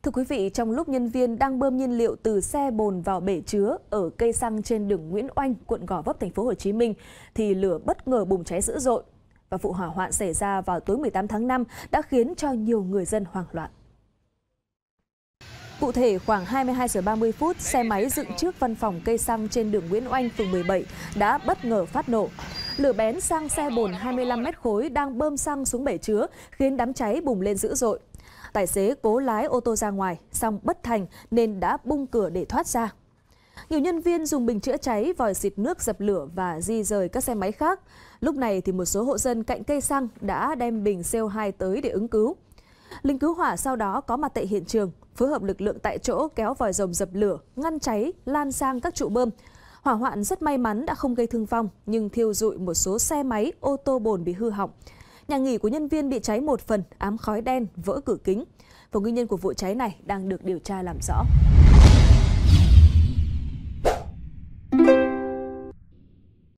Thưa quý vị, trong lúc nhân viên đang bơm nhiên liệu từ xe bồn vào bể chứa ở cây xăng trên đường Nguyễn Oanh, quận Gò Vấp, thành phố Hồ Chí Minh, thì lửa bất ngờ bùng cháy dữ dội. Và vụ hỏa hoạn xảy ra vào tối 18 tháng 5 đã khiến cho nhiều người dân hoảng loạn. Cụ thể, khoảng 22 giờ 30 phút, xe máy dựng trước văn phòng cây xăng trên đường Nguyễn Oanh, phường 17 đã bất ngờ phát nổ. Lửa bén sang xe bồn 25 mét khối đang bơm xăng xuống bể chứa, khiến đám cháy bùng lên dữ dội. Tài xế cố lái ô tô ra ngoài, song bất thành nên đã bung cửa để thoát ra. Nhiều nhân viên dùng bình chữa cháy, vòi xịt nước dập lửa và di rời các xe máy khác. Lúc này thì một số hộ dân cạnh cây xăng đã đem bình CO2 tới để ứng cứu. Lính cứu hỏa sau đó có mặt tại hiện trường, phối hợp lực lượng tại chỗ kéo vòi rồng dập lửa, ngăn cháy lan sang các trụ bơm. Hỏa hoạn rất may mắn đã không gây thương vong, nhưng thiêu rụi một số xe máy, ô tô bồn bị hư hỏng. Nhà nghỉ của nhân viên bị cháy một phần, ám khói đen, vỡ cửa kính. Và nguyên nhân của vụ cháy này đang được điều tra làm rõ.